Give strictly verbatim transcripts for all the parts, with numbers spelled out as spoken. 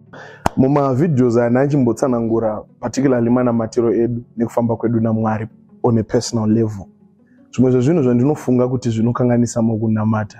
Muma videos anachimbotsana particularly mana matiro edu nekufamba kwedu naMwari on a personal level. Zvimwe zvezvinhu zvandinofunga kuti zvinokanganisa mukunamata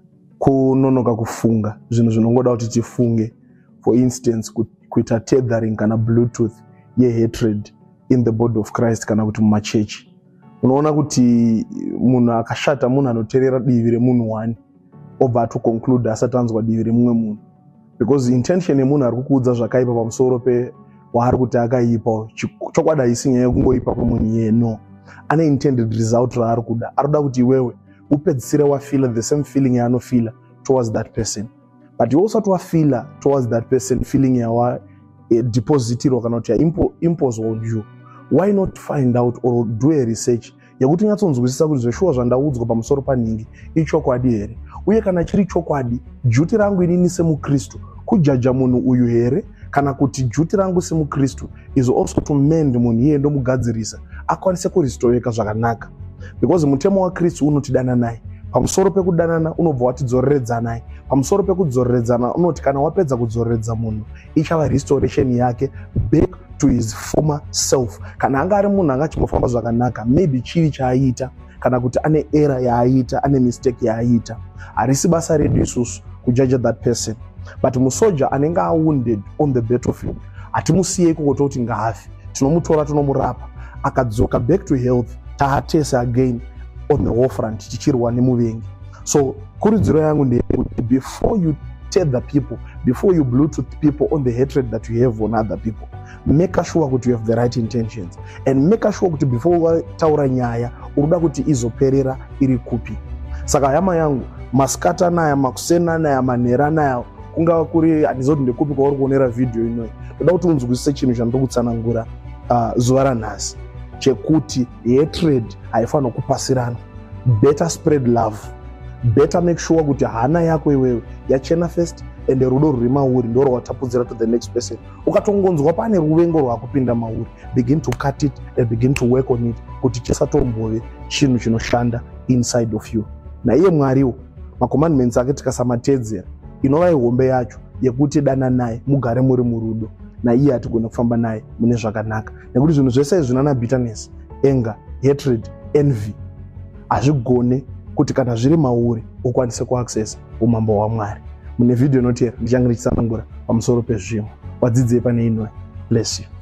kunonoka kufunga zvinhu zvinongoda kuti tifunge. For instance, kuita tethering kana bluetooth ye hatred in the body of Christ kana kuti mumachechi. Unoona kuti munhu akashata munhu anoterera divi remunhu wani obva to conclude asatanzwa divi remumwe munhu, because intention yemunhu ari kukuudza zvakaipa pamusoro pe waari kuti akaipa chokwadi isinyaya kungoipa pamunhu iye. No, ane intended result raari kuda. Ari kuda kuti iwewe upedzisire wafila the same feeling yaanofila towards that person, but you also to feel towards that person feeling yawa depositirwa kana kuti impose on you. Why not find out or do a research yakuti unyatsonzwisisa kuti zveshuwa zvandaudzwa pamusoro paningi ichokwadi here, uye kana chiri chokwadi juti rangu inini semuKristu kujaja munhu uyu here, kana kuti juti rangu semuKristu is also to mend munhu iye ndomugadzirisa akwanise kuristoreka zvakanaka. Because mutemo waKristu unotidana naye, pamusoro pekudanana unobva watidzoreredza naye, pamusoro pekudzoreredzana unoti kana wapedza kudzoreredza munhu ichava restoration yake back to his former self. Kana anga ari munhu anga chimofamba zvakanaka, maybe chiri chaaita kana kuti ane error yaaita, ane mistake yaaita, harisi basa redu isusu kujudge that person. But musoja anenge wounded on the battlefield hatimusiyei kungoti kuti ngaafi, tinomutora tinomurapa akadzoka back to health taatese again on the war front tichirwa nemuvengi. So kurudziro yangu ndeyekuti before you tether people, before you bluetooth people on the hatred that you have on other people, make sure kuti you have the right intentions, and make sure kuti before wataura nyaya uruda kuti izoperera iri kupi. Saka hama yangu maskata naya makusena naya manera naya kunga kuri handizoti ndekupi kwauri kuonera video inoyi, toda kuti unzwisise chinhu chandokutsanangura uh, zuva ranhasi chekuti hatred haifanira kupasirana. Better spread love, better make sure kuti hana yako iwewe yachena first, and rudo ruri mauri ndoro watapudzira to the next person. Ukatongonzwa pane ruvengo rwakupinda mauri, begin to cut it and begin to work on it kuti chisatombove chinhu chinoshanda inside of you. Na iye Mwariwo macommandments ake tikasamatedzera inova ihombe yacho yekuti dana naye mugare muri murudo, na iye hatigona kufamba naye mune zvakanaka. Nekuti zvinhu zvese zvinana bitterness, anger, hatred, envy hazvigone kuti kana zviri mauri ukwanise kuaccess umambo hwaMwari. Mune video inotera ndichange ndichitsanangura pamusoro pezvimwe. Wadzidzei pane inoyi. Bless you.